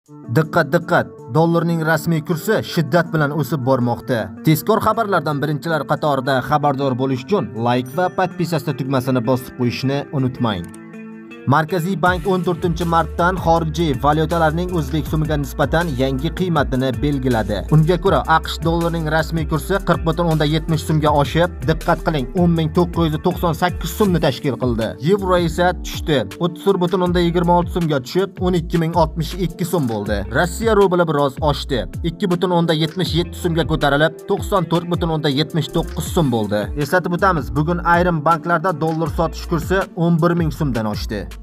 Diqqat diqqat, dollarning rasmiy kursi shiddat bilan o'sib bormoqda. Tezkor xabarlardan birinchilar qatorida xabardor bo'lish uchun like va podpisasiya tugmasini bosib qo'yishni unutmang. Markaziy bank 14-martdan xorijiy valyutalarning o'zbek so'miga nisbatan yangi qiymatini belgiladi. Unga ko'ra AQSh dollarining rasmiy kursi 40.70 so'mga oshib, diqqat qiling, 10.998 so'mni tashkil qildi. Yevro esa tushdi. 30.26 so'mga tushib, 12.062 so'm bo'ldi. Rossiya rubli biroz oshdi. 2.77 so'mga ko'tarilib, 94.79 so'm bo'ldi. Eslatib o'tamiz, bugun ayrim banklarda dollar sotish kursi 11.000 so'mdan oshdi.